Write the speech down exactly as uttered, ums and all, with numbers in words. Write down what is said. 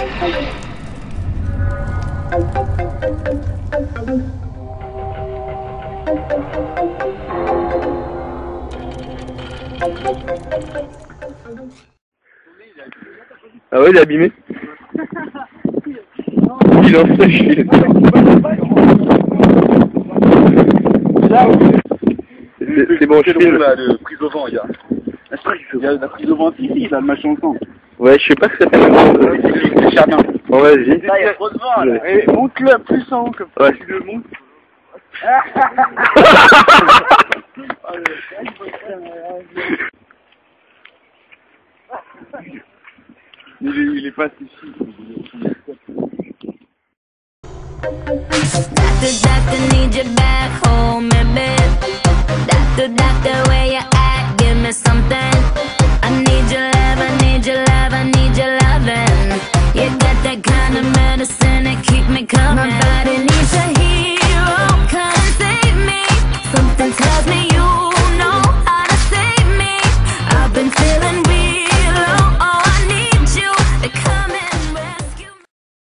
Ah ouais, il est abîmé. Il est en sachet. C'est bon, je filme. Là, de prise au vent, il y a. Il y a la prise au vent ici, là, le machin au centre. Ouais, je sais pas ce que ça s'appelle. C'est jardin. Bon, vas-y. Là, il y a trop de vent, là. Et monte-le plus en haut, comme ça, tu le montes. Il est, il est pas ici. Doctor, doctor, need you back home, baby. Doctor, doctor, where you at? Give me something. I need your love, I need your love, I need your loving. You got that kind of medicine that keep me coming. My body needs a hero, come and save me. Something tells me you